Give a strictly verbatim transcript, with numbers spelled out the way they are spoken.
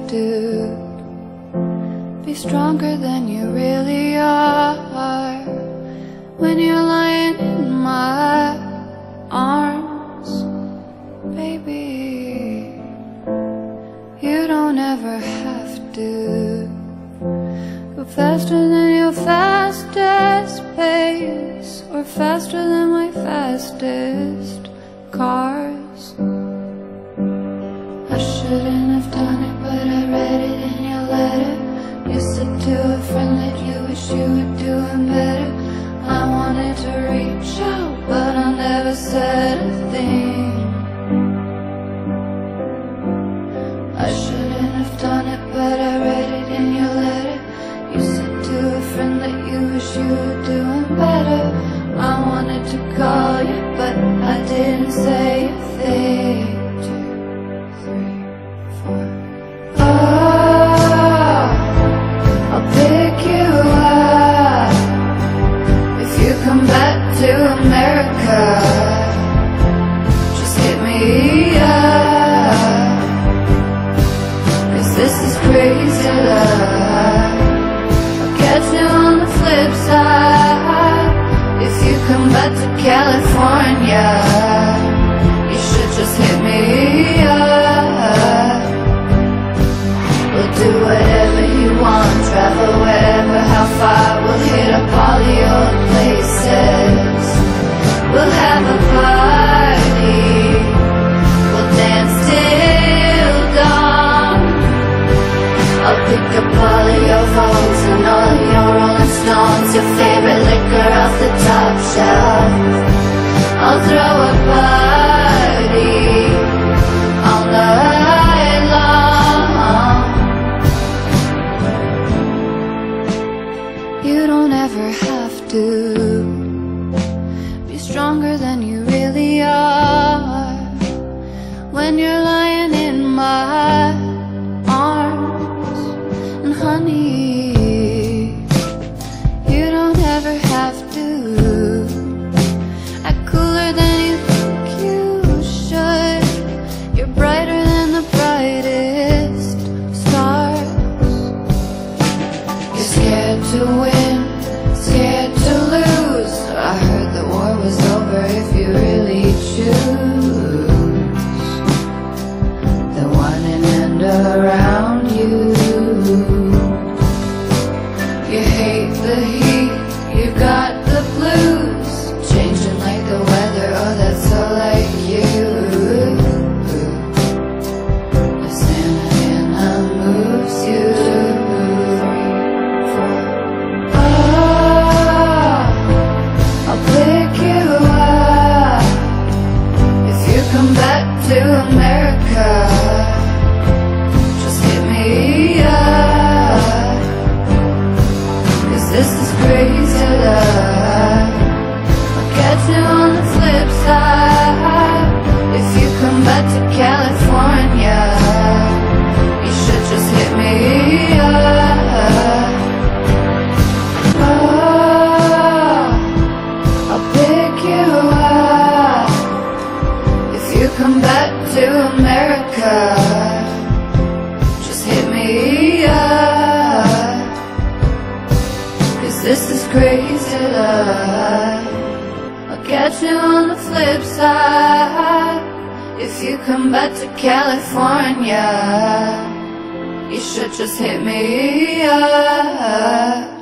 to be stronger than you really are. When you're lying in my arms, baby, you don't ever have to go faster than your fastest pace, or faster than my fastest cars. I shouldn't have done it, but I read it in your letter. You said to a friend that you wish you were doing better. I wanted to reach out, but I never said a thing. I shouldn't have done it, but I read it in your letter. You said to a friend that you wish you were doing better. I wanted to call you, but I didn't say a thing. Two, three, four. Oh, I'll pick you up if you come back to America. Just hit me up, 'cause this is crazy love. I'll catch you on the flip side. If you come back to California, you should just hit me up. We'll do whatever you want, travel wherever, how far. We'll hit up all your places. We'll have a party. We'll dance till dawn. I'll pick up all of your Vogues and all of your Rolling Stones, your favorite liquor off the top shelf. I'll throw a party all night long. You don't ever have to be stronger than you really are. When you're lying in my arms, and honey, you don't ever have to act cooler than you think you should. You're brighter than the brightest stars. You're scared to win, scared to lose. I heard the war was over if you really choose the one and end around you. You hate the heat, you got the blues, changing like the weather, oh that's so like you. The Santa moves you. Three, four. Oh, I'll pick you up if you come back to America. Just hit me up, 'cause this is crazy love. I'll catch you on the flip side. If you come back to California, you should just hit me up. Oh, I'll pick you up if you come back to America. Just hit me up, 'cause this is crazy love. I'll catch you on the flip side. If you come back to California, you should just hit me up.